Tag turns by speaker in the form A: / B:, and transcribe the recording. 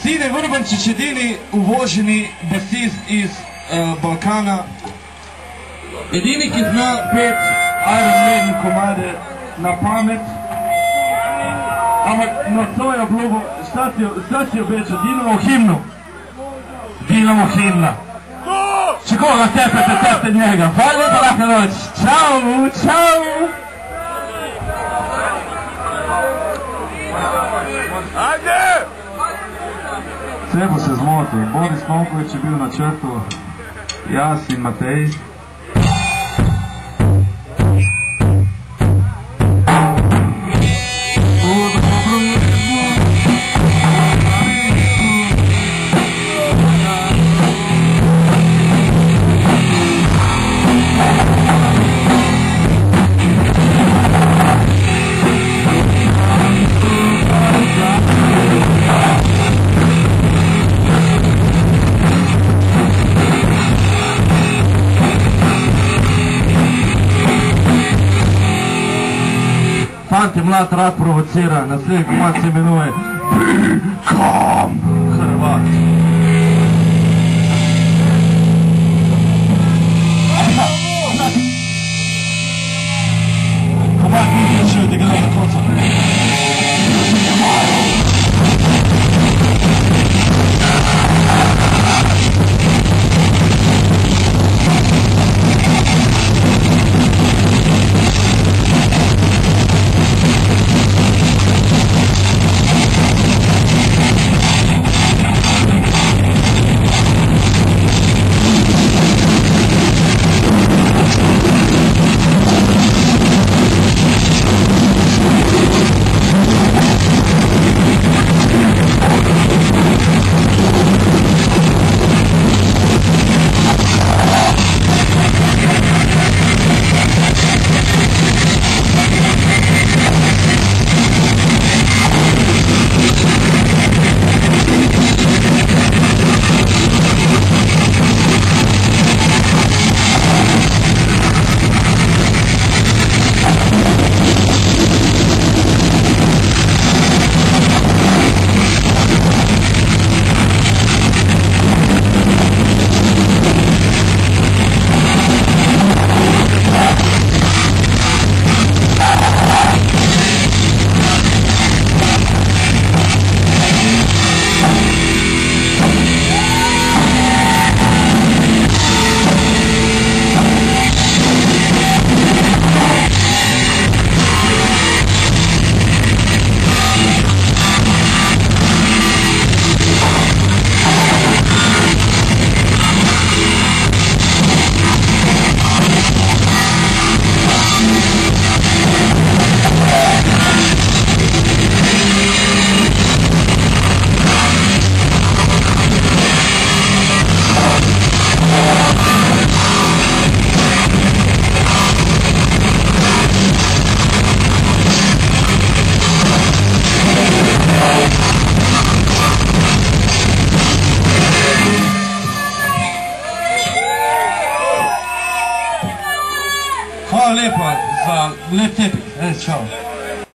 A: Tine Vrbančić jedini uvoženi basist iz Balkana. Edini, ki zna pet Iron Maiden komade na pamet. Ampak na svojo obljubo, šta ti obeća? Dinamo himnu. Dinamo himna. Če koga tepete njega. Hvala lijepo, lahko noć. Ćao, ćao.
B: Ajde!
A: Sebo se zmoti. Boris Tonković je bio na črtu. Jasin Matej. Fante, mlad rad provocira, naslednji komad se imenuje Become Hrvat. Komad nije še odigrao na koncu. Hvala lijepa za lep tepih. Čao.